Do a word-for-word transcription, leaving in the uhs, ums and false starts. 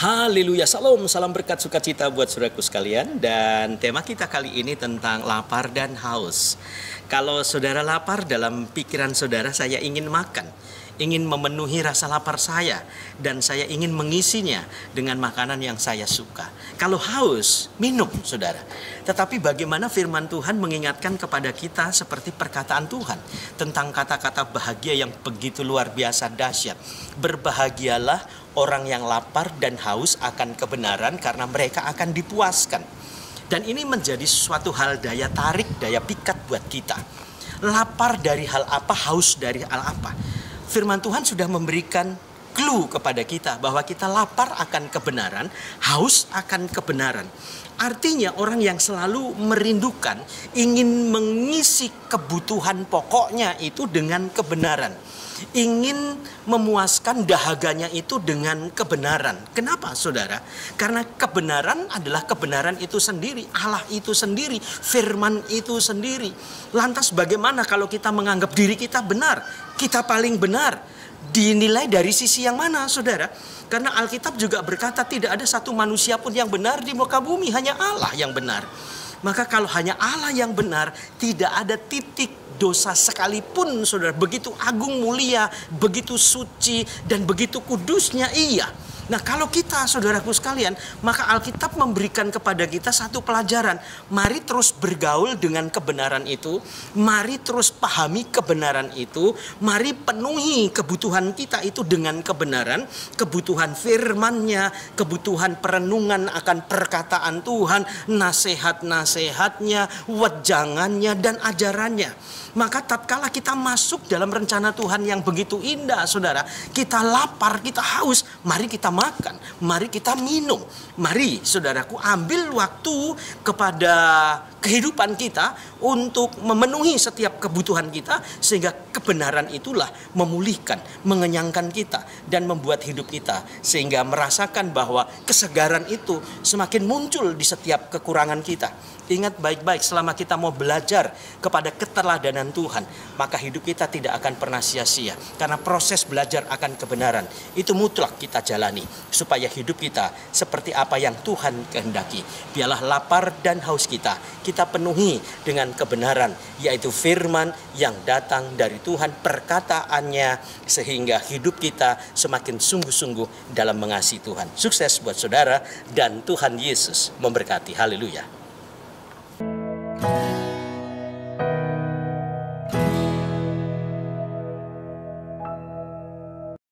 Haleluya, salam, salam berkat sukacita buat saudaraku sekalian. Dan tema kita kali ini tentang lapar dan haus. Kalau saudara lapar, dalam pikiran saudara, saya ingin makan, ingin memenuhi rasa lapar saya, dan saya ingin mengisinya dengan makanan yang saya suka. Kalau haus, minum saudara. Tetapi bagaimana firman Tuhan mengingatkan kepada kita seperti perkataan Tuhan tentang kata-kata bahagia yang begitu luar biasa dahsyat. Berbahagialah orang yang lapar dan haus akan kebenaran, karena mereka akan dipuaskan. Dan ini menjadi suatu hal daya tarik, daya pikat buat kita. Lapar dari hal apa, haus dari hal apa. Firman Tuhan sudah memberikan clue kepada kita bahwa kita lapar akan kebenaran, haus akan kebenaran. Artinya orang yang selalu merindukan, ingin mengisi kebutuhan pokoknya itu dengan kebenaran. Ingin memuaskan dahaganya itu dengan kebenaran. Kenapa saudara? Karena kebenaran adalah kebenaran itu sendiri, Allah itu sendiri, firman itu sendiri. Lantas bagaimana kalau kita menganggap diri kita benar, kita paling benar? Dinilai dari sisi yang mana saudara? Karena Alkitab juga berkata tidak ada satu manusia pun yang benar di muka bumi, hanya Allah yang benar. Maka kalau hanya Allah yang benar, tidak ada titik dosa sekalipun saudara. Begitu agung mulia, begitu suci, dan begitu kudusnya ia. Nah kalau kita saudaraku sekalian, maka Alkitab memberikan kepada kita satu pelajaran. Mari terus bergaul dengan kebenaran itu. Mari terus pahami kebenaran itu. Mari penuhi kebutuhan kita itu dengan kebenaran. Kebutuhan firman-Nya, kebutuhan perenungan akan perkataan Tuhan, nasihat-nasihatnya, wejangannya, dan ajarannya. Maka tatkala kita masuk dalam rencana Tuhan yang begitu indah saudara, kita lapar, kita haus, mari kita makan, mari kita minum. Mari saudaraku ambil waktu kepada kehidupan kita untuk memenuhi setiap kebutuhan kita, sehingga kebenaran itulah memulihkan, mengenyangkan kita, dan membuat hidup kita sehingga merasakan bahwa kesegaran itu semakin muncul di setiap kekurangan kita. Ingat baik-baik, selama kita mau belajar kepada keteladanan Tuhan, maka hidup kita tidak akan pernah sia-sia. Karena proses belajar akan kebenaran itu mutlak kita jalani, supaya hidup kita seperti apa yang Tuhan kehendaki. Biarlah lapar dan haus kita, kita penuhi dengan kebenaran, yaitu firman yang datang dari Tuhan, perkataannya, sehingga hidup kita semakin sungguh-sungguh dalam mengasihi Tuhan. Sukses buat saudara, dan Tuhan Yesus memberkati. Haleluya.